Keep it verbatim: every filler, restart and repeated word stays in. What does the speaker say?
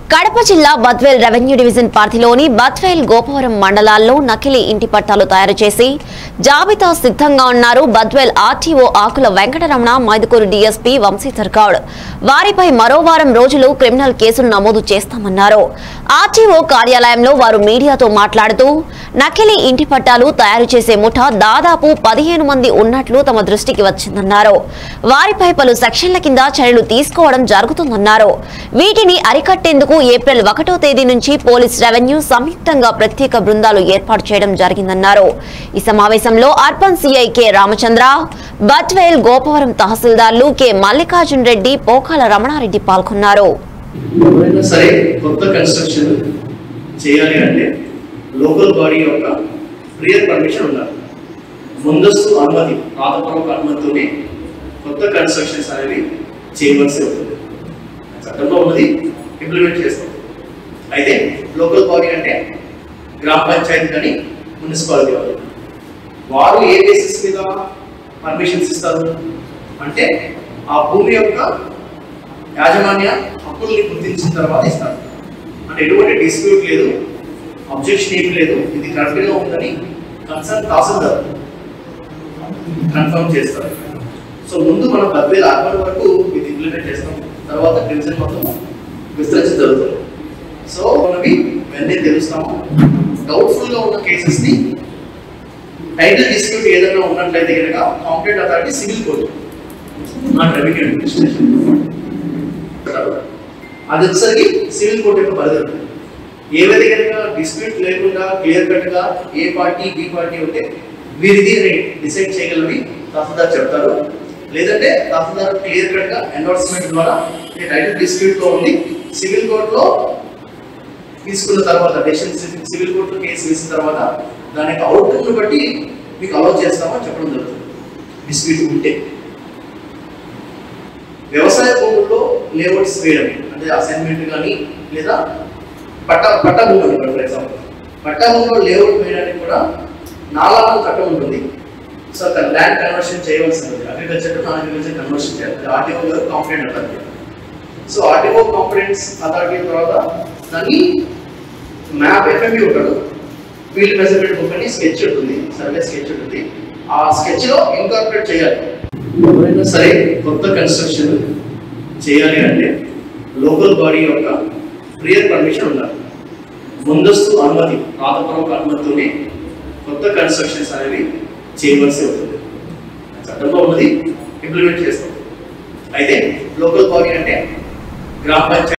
కడప జిల్లా Badvel revenue division పరిధిలోని బద్వేల్ గోపవరం మండలాల్లో నకిలీ ఇంటి పట్టాలు తయారు చేసి జాబితా సిద్ధంగా ఉన్నారు బద్వేల్ ఆర్టీఓ ఆకుల వెంకటరమణ మైదుకూరు డీఎస్పీ వంశీధర్ గౌడ్. వారిపై మరో వారం రోజులు క్రిమినల్ కేసులు నమోదు చేస్తామన్నారు. ఆర్టీఓ కార్యాలయంలో వారు మీడియాతో మాట్లాడుతూ నకిలీ ఇంటి పట్టాలు తయారు చేసే ముఠా దాదాపు పదిహేను మంది ఉన్నట్లు తమ దృష్టికి వచ్చిందన్నారు. వారిపై పలు సెక్షన్ల కింద చర్యలు తీసుకోవడం జరుగుతుందన్నారు. వీటిని అరికట్టేందుకు ఏప్రిల్ ఒకటో తేదీ నుంచి పోలీస్ రెవెన్యూ సంయుక్తంగా ప్రత్యేక బృందాలు ఏర్పాటు చేయడం జరిగిందన్నారు. ఈ సమావేశంలో urban CI K Ramachandra, Badvel Gopavaram తహసీల్దార్లు కె మల్లికార్జున్ రెడ్డి, పోకాల రమణారెడ్డి పాల్గొన్నారు. సరే, కొత్త కన్స్ట్రక్షన్ చేయాలి అంటే లోకల్ బాడీ యొక్క ప్రియర్ పర్మిషన్ ఉండాలి. ముందస్తు అనుమతి, రాతపూర్వక అనుమతితోనే కొత్త కన్స్ట్రక్షన్స్ అనేవి చేయవలసి ఉంటుంది. చట్టంలో ఉన్నది ఇంప్లిమెంట్ చేస్తాం. అయితే లోకల్ బాడీ అంటే గ్రామ పంచాయతీ కానీ మున్సిపాలిటీ వాళ్ళు, వారు ఏ బేసిస్ మీద పర్మిషన్స్ ఇస్తారు అంటే ఆ భూమి యొక్క యాజమాన్య హక్కుల్ని గుర్తించిన తర్వాత ఇస్తారు. అంటే ఎటువంటి డిస్ప్యూట్ లేదు, అబ్జెక్షన్ ఏం లేదు, ఇది కరెక్ట్గా ఉందని కన్సర్న్ తహసీల్దార్ కన్ఫర్మ్ చేస్తారు. సో ముందు మనం బద్వేల్ అర్బన్ వరకు ఇది ఇంప్లిమెంట్ చేస్తాం, తర్వాత డివిజన్ మొత్తం విస్తరించి జరుగుతుంది. సో మనవి వెంటనే తెలుస్తాము. డౌట్ఫుల్ గా ఉన్న కేసెస్ ని టైటిల్ డిస్ప్యూట్ ఏదైనా ఉన్నట్లయితే కనుక competent authority civil court, not revenue administration, అది వచ్చేసరికి సివిల్ కోర్టు యొక్క పరిధి ఉంటుంది. ఏవైతే కనుక డిస్ప్యూట్ లేకుండా క్లియర్ కట్ గా ఏ పార్టీ బి పార్టీ ఉంటే వీరిది డిసైడ్ చేయగలవి తహసీల్దార్ చెప్తారు. లేదంటే తహసీల్దార్ క్లియర్ కట్ గా ఎన్ఫోర్స్మెంట్ ద్వారా ఈ టైటిల్ డిస్ప్యూట్ లో ఉంది, సివిల్ కోర్టులో తీసుకున్న తర్వాత డెసిషన్ సివిల్ కోర్టులో కేసు వేసిన తర్వాత దాని యొక్క అవుట్కమ్ బట్టి మీకు అలౌ చేస్తామని చెప్పడం జరుగుతుంది. డిస్ప్యూట్ ఉంటే వ్యవసాయ భూముల్లో లేఅవుట్స్ వేయడం అంటే అసైన్మెంట్ కానీ లేదా పట్ట పట్ట భూములు, ఫర్ ఎగ్జాంపుల్ పట్ట భూముల్లో లేఅవుట్ వేయడానికి కూడా నాలుగు చట్టం ఉంటుంది. సో అక్కడ ల్యాండ్ కన్వర్షన్ చేయవలసి ఉంటుంది. Agriculture to non agriculture conversion చేయాలి. ఆర్టీఓ గారు competent authority. So RTO competence authority తర్వాత దాన్ని మ్యాప్ ఎఫ్ఎంబి ఉంటాడు, ఫీల్డ్ మెజర్మెంట్ బుక్ అని స్కెచ్ ఉంటుంది, సర్వే స్కెచ్ ఉంటుంది. ఆ స్కెచ్ లో ఇన్కార్పొరేట్ చేయాలి. ఎవరైనా సరే కొత్త కన్స్ట్రక్షన్ చేయాలి అంటే లోకల్ బాడీ యొక్క ప్రియర్ పర్మిషన్ ఉండాలి. ముందస్తు అనుమతి, రాతపూర్వక అనుమతితోనే కొత్త కన్స్ట్రక్షన్స్ అనేవి చేయవలసి ఉంటుంది. చట్టంలో ఉన్నది ఇంప్లిమెంట్ చేస్తాం. అయితే లోకల్ బాడీ అంటే గ్రామ పంచాయతీ